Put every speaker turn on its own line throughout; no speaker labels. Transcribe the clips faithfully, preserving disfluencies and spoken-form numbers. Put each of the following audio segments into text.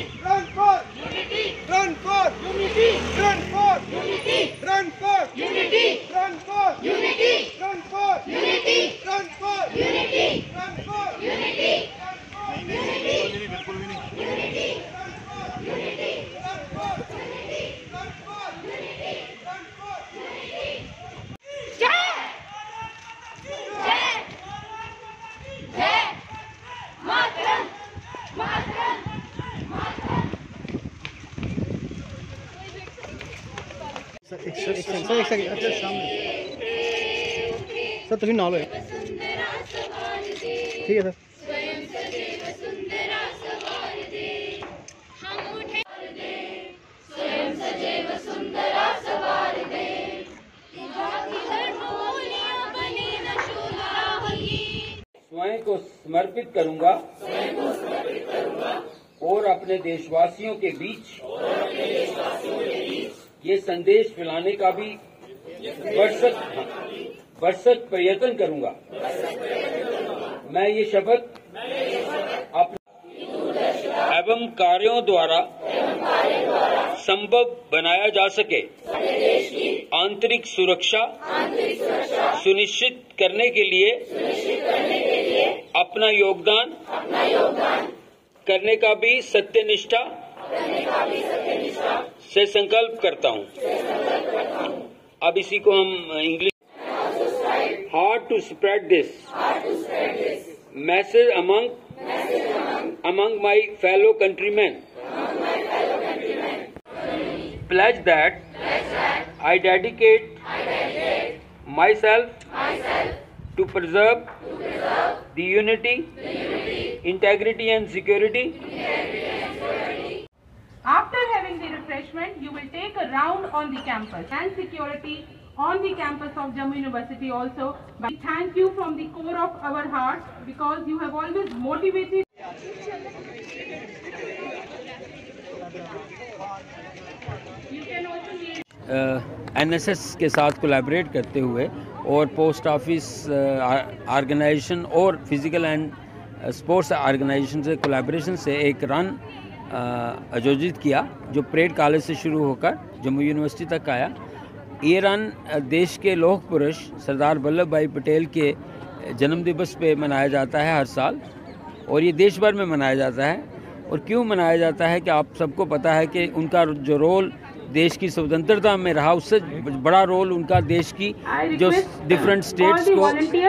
Run for unity. Run for unity. Run for unity. Run for unity. Run for unity. Run for unity. Run for unity. Run for unity. Unity. बिल्कुल भी नहीं. Unity. Run for unity. Run for unity. Run for unity. Run for unity.
जय जय जय मातरम मातरम मातरम.
Sir एक सर एक सेकंड सर एक सेकंड अच्छा सामने सर तुम नालो है ठीक है सर.
स्वयं को समर्पित करूंगा और अपने देशवासियों के बीच ये संदेश फैलाने का भी भरसक भरसक प्रयत्न करूंगा. मैं ये शपथ अपने एवं कार्यों द्वारा संभव बनाया जा सके आंतरिक सुरक्षा सुनिश्चित करने के लिए अपना योगदान करने का भी सत्यनिष्ठा से संकल्प करता हूं. अब इसी को हम English hard to spread this message among among my fellow countrymen. Pledge that I dedicate myself to preserve the unity, integrity and security.
After having the refreshment, you will take a round on the campus and security on the campus of Jammu University also. We thank you from the core of our hearts because you have always motivated.
N S S के साथ collaborate करते हुए और post office organisation और physical and sports organisation से collaboration से एक run आयोजित किया जो परेड कॉलेज से शुरू होकर जम्मू यूनिवर्सिटी तक आया. ये रन देश के लौह पुरुष सरदार वल्लभ भाई पटेल के जन्म दिवस पे मनाया जाता है हर साल और ये देश भर में मनाया जाता है. और क्यों मनाया जाता है कि आप सबको पता है कि उनका जो रोल देश की स्वतंत्रता में रहा उससे बड़ा रोल उनका देश की जो डिफरेंट स्टेट्स को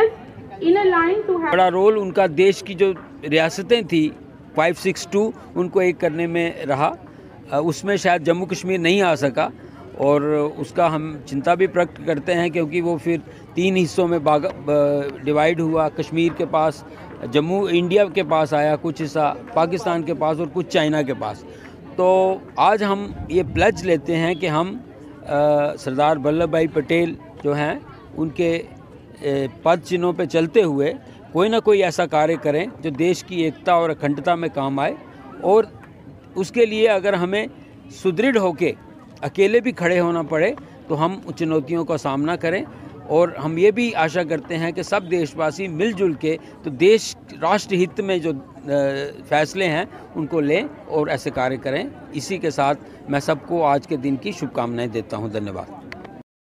बड़ा रोल उनका देश की जो रियासतें थी फाइव सिक्स टू उनको एक करने में रहा. उसमें शायद जम्मू कश्मीर नहीं आ सका और उसका हम चिंता भी प्रकट करते हैं क्योंकि वो फिर तीन हिस्सों में डिवाइड हुआ. कश्मीर के पास जम्मू इंडिया के पास आया, कुछ हिस्सा पाकिस्तान के पास और कुछ चाइना के पास. तो आज हम ये प्लेज लेते हैं कि हम आ, सरदार वल्लभ भाई पटेल जो हैं उनके पद चिन्हों पे चलते हुए कोई ना कोई ऐसा कार्य करें जो देश की एकता और अखंडता में काम आए. और उसके लिए अगर हमें सुदृढ़ होके अकेले भी खड़े होना पड़े तो हम चुनौतियों का सामना करें. और हम ये भी आशा करते हैं कि सब देशवासी मिलजुल के तो देश राष्ट्र हित में जो फैसले हैं उनको लें और ऐसे कार्य करें. इसी के साथ मैं सबको आज के दिन की शुभकामनाएं देता हूं. धन्यवाद.